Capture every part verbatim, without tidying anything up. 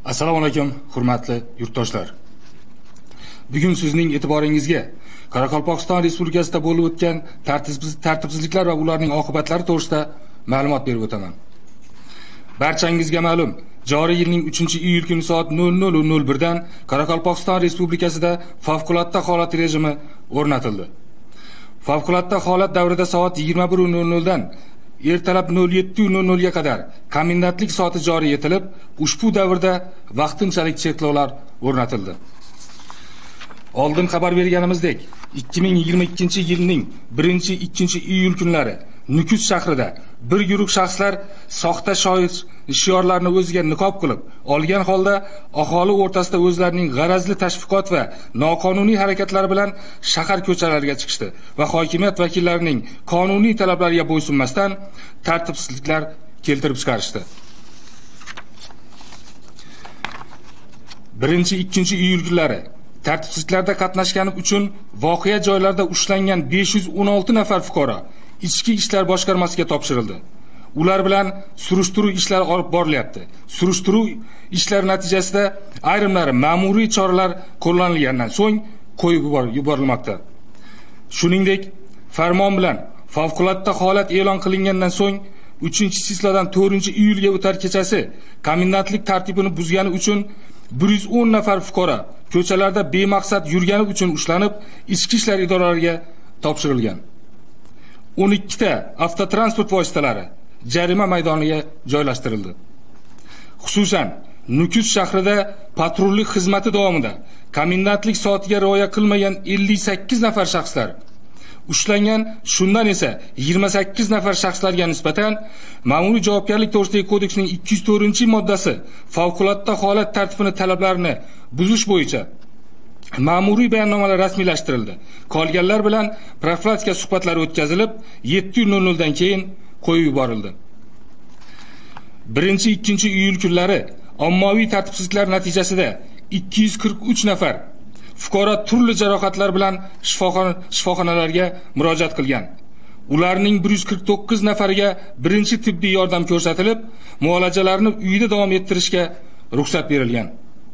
Assalomu alaykum, hurmatli yurtdoshlar. Bugun sizning e'tiboringizga Qoraqalpog'iston Respublikasida bo'lib o'tgan tartibsizliklar va ularning oqibatlari to'g'risida ma'lumot berib o'taman. Barchangizga ma'lum, joriy yilning uchinchi iyul kuni soat nol nol nol bir dan Qoraqalpog'iston Respublikasida favqulodda holat rejimi o'rnatildi. Favqulodda holat davrida soat yigirma bir nol nol dan ertalab nol yetti nol nol ga qadar komendantlik soati joriy etilib, ushbu davrda vaqtinchalik cheklovlar o'rnatildi. Oldin xabar berganimizdek, ikki ming yigirma ikkinchi yilning birinchi ikkinchi iyul kunlari Nukus shahrida bir guruh shaxslar soxta shiorlarni o'ziga niqob qilib olgan holda aholi o'rtasida o'zlarining g'arazli tashviqot va noqonuniy harakatlari bilan shahar ko'chalariga chiqishdi va hokimiyat vakillarining qonuniy talablariga bo'ysunmasdan tartibsizliklar keltirib chiqarishdi. birinchi ikkinchi iyul kunlari tartibsizliklarda qatnashgani uchun voqea joylarida ushlangan besh yuz o'n olti nafar fuqaro Ichki ishlar boshqarmasiga topshirildi. Ular bilan surishtiruv ishlari olib borilyapti. Surishtiruv ishlari natijasida ayrimlari ma'muriy choralar qo'llanilgandan so'ng qo'yib yuborilmoqda. Shuningdek, farmon bilan favqulodda holat e'lon qilingandan so'ng uchinchi chisladan to'rtinchi iyulga o'tar kechasi komendantlik tartibini buzgani uchun bir yuz o'n nafar fuqaro ko'chalarda bemaqsad yurgani uchun ushlanib, ichki ishlar idoralariga topshirilgan. o'n ikki ta avtotransport vositalari jarima maydoniga joylashtirildi. Xususan, Nukus shahrida patrullik xizmati davomida komendantlik soatiga rioya qilmagan ellik sakkiz nafar shaxslar ushlangan, shundan esa yigirma sakkiz nafar shaxslarga nisbatan Ma'muriy javobgarlik to'g'risidagi kodeksning ikki yuz to'rtinchi moddasi favqulodda holat tartibini talablarini buzish bo'yicha ma'muriy bayonnomalar rasmiylashtirildi. Qolganlar bilan profilaktika suhbatlari o'tkazilib, yetti nol nol dan keyin qo'yib yuborildi. birinchi ikkinchi iyul kunlari ommaviy tartibsizliklar natijasida ikki yuz qirq uch nafar fuqaro turli jarohatlar bilan shifoxona shifoxonalarga murojaat qilgan. Ularning bir yuz qirq to'qqiz nafariga birinchi tibbiy yordam ko'rsatilib, muolajalarini uyida davom ettirishga ruxsat berilgan.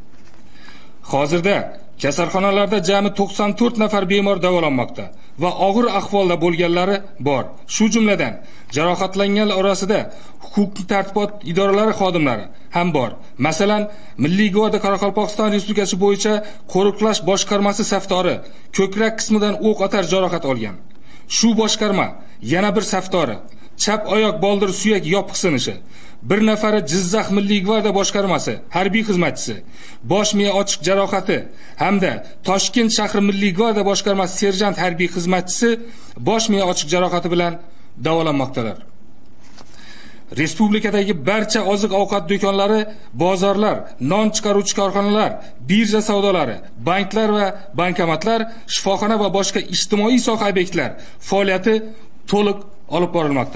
Hozirda kasalxonalarda jami to'qson to'rt nafar bemor davolanmoqda va og'ir ahvolda bo'lganlari bor. Shu jumladan jarohatlanganlar orasida huquqiy tartibot idoralari xodimlari ham bor. Masalan, Milliy gvardiya Qoraqalpog'iston Respublikasi bo'yicha qo'riqlash boshqarmasi safdori ko'krak qismidan o'q otar jarohat olgan. Shu boshqarma yana bir safdori chap oyoq boldir suyak yopiq sinishi, bir nafari Jizzax Milliy gvardiya boshqarmasi harbiy xizmatchisi bosh miya ochiq jarohati hamda Toshkent shahri Milliy gvardiya boshqarmasi serjant harbiy xizmatchisi bosh miya ochiq jarohati bilan davolanmoqdalar. Respublikadagi barcha oziq-ovqat do'konlari, bozorlar, non chiqaruvchi korxonalar, birja savdolari, banklar va bankomatlar, shifoxona va boshqa ijtimoiy soha obyektlar faoliyati to'liq olib borilmoqda.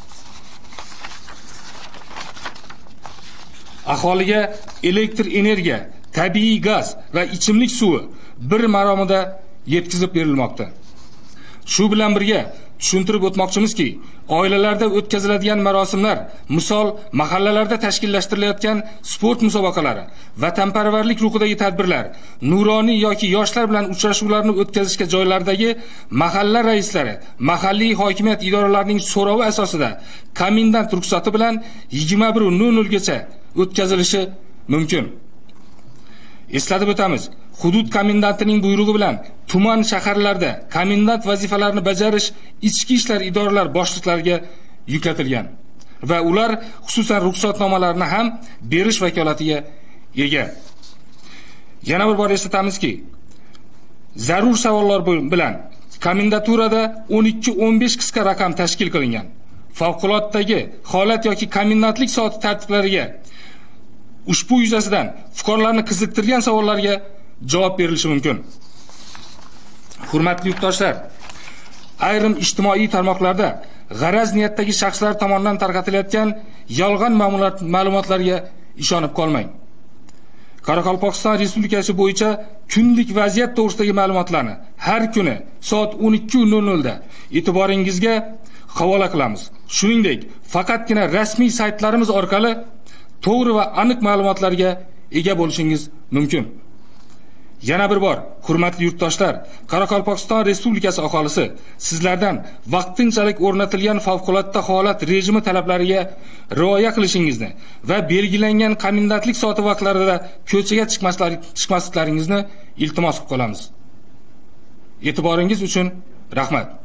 Aholiga elektr energiya, tabiiy gaz va ichimlik suvi bir maromida yetkazib berilmoqda. Shu bilan birga tushuntirib o'tmoqchimizki, oilalarda o'tkaziladigan marosimlar, misol mahallalarda tashkillashtirilayotgan sport musobaqalari, vatanparvarlik ruhidagi tadbirlar, nuroniy yoki yoshlar bilan uchrashuvlarni o'tkazishga joylardagi mahalla raislari, mahalliy hokimiyat idoralarining so'rovi asosida komendant ruxsati bilan yigirma bir nol nol gacha o'tkazilishi mumkin. Eslatib o'tamiz, hudud komendantining buyrug'i bilan tuman shaharlarda komendant vazifalarini bajarish ichki ishlar idoralar boshliqlariga yuklatilgan va ular xususan ruxsatnomalarni ham berish vakolatiga ega. Yana bir bor eslatamizki, zarur savollar bilan komendaturada o'n ikki o'n besh qisqa raqam tashkil qilingan. Favquluddagi holat yoki komendantlik soati tartiblariga ushbu yuzasidan fuqarolarni qiziqtirgan savollarga javob berilishi mumkin. Hurmatli yurtdoshlar, ayrim ijtimoiy tarmoqlarda g'araz niyatdagi shaxslar tomonidan tarqatilayotgan yolg'on ma'lumotlarga ishonib qolmang. Qoraqalpog'iston Respublikasi bo'yicha kunlik vaziyat to'g'risidagi ma'lumotlarni har kuni soat o'n ikki nol nol da e'tiboringizga havola qilamiz. Shuningdek, faqatgina rasmiy saytlarimiz orqali to'g'ri va aniq ma'lumotlarga ega bo'lishingiz mumkin. Yana bir bor, hurmatli yurtdoshlar, Qoraqalpog'iston Respublikasi aholisi sizlardan vaqtinchalik o'rnatilgan favqulodda holat rejimi talablariga rioya qilishingizni va belgilangan komendantlik soati vaqtlarida ko'chaga chiqmasliklaringizni iltimos qilib qolamiz. E'tiboringiz uchun rahmat.